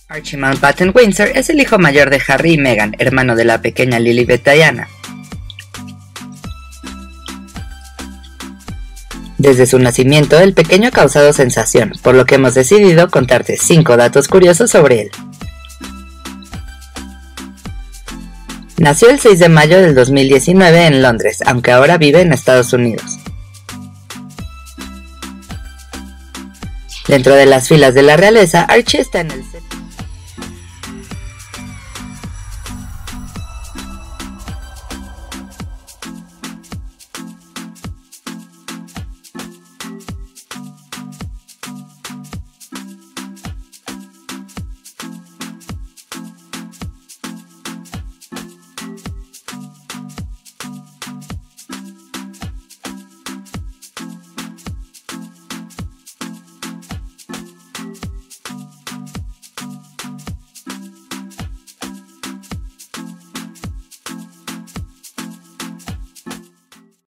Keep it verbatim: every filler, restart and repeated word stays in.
Archie Mountbatten Windsor es el hijo mayor de Harry y Meghan, hermano de la pequeña Lilibet Diana. Desde su nacimiento, el pequeño ha causado sensación, por lo que hemos decidido contarte cinco datos curiosos sobre él. Nació el seis de mayo del dos mil diecinueve en Londres, aunque ahora vive en Estados Unidos. Dentro de las filas de la realeza, Archie está en el